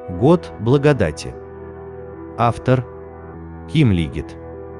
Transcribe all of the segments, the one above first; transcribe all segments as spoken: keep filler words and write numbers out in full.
Год благодати. Автор Ким Лигет.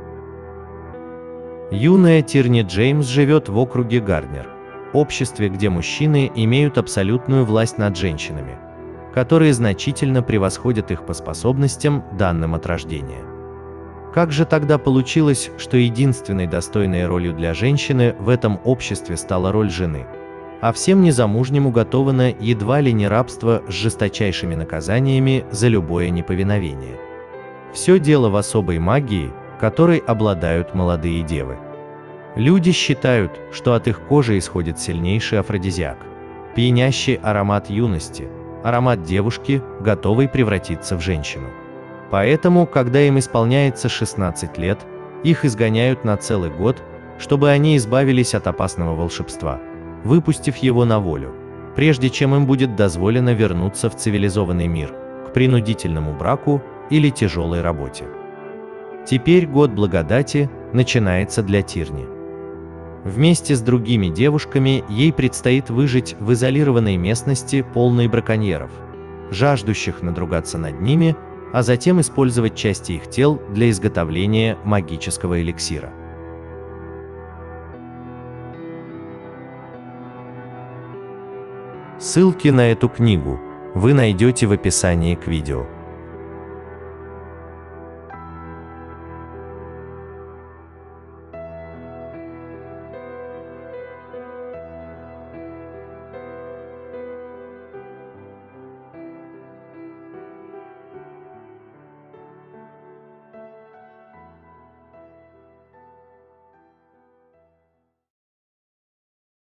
Юная Тирни Джеймс живет в округе Гарднер, обществе, где мужчины имеют абсолютную власть над женщинами, которые значительно превосходят их по способностям, данным от рождения. Как же тогда получилось, что единственной достойной ролью для женщины в этом обществе стала роль жены, а всем незамужним уготовано едва ли не рабство с жесточайшими наказаниями за любое неповиновение? Все дело в особой магии, которой обладают молодые девы. Люди считают, что от их кожи исходит сильнейший афродизиак, пьянящий аромат юности, аромат девушки, готовой превратиться в женщину. Поэтому, когда им исполняется шестнадцать лет, их изгоняют на целый год, чтобы они избавились от опасного волшебства, выпустив его на волю, прежде чем им будет дозволено вернуться в цивилизованный мир, к принудительному браку или тяжелой работе. Теперь год благодати начинается для Тирни. Вместе с другими девушками ей предстоит выжить в изолированной местности, полной браконьеров, жаждущих надругаться над ними, а затем использовать части их тел для изготовления магического эликсира. Ссылки на эту книгу вы найдете в описании к видео.